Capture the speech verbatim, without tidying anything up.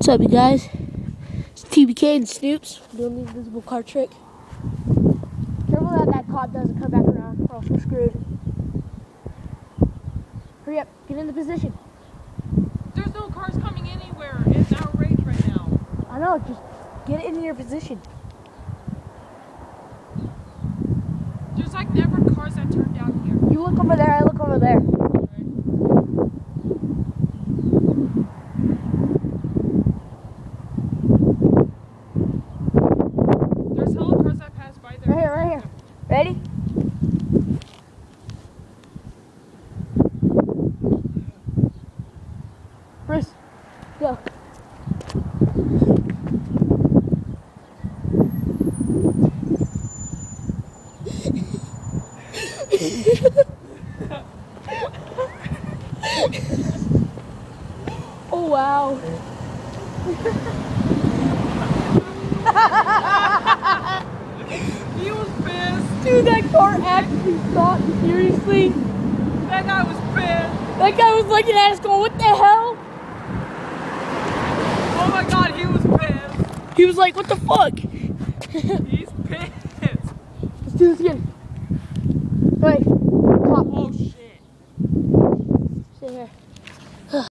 What's up, you guys? It's T B K and Snoops doing the invisible car trick. Careful that that cop doesn't come back around, or else we're screwed. Hurry up, get in the position. There's no cars coming anywhere. It's outrage right now. I know, just get in your position. There's like never cars that turn down here. You look over there, I look over there. There's hella cars that pass by there. Right here, right here. Ready? Bruce, go. Oh wow. He was pissed. Dude, that car actually stopped, seriously. That guy was pissed. That guy was looking at us going, what the hell? Oh my god, he was pissed. He was like, what the fuck? He's pissed. Let's do this again.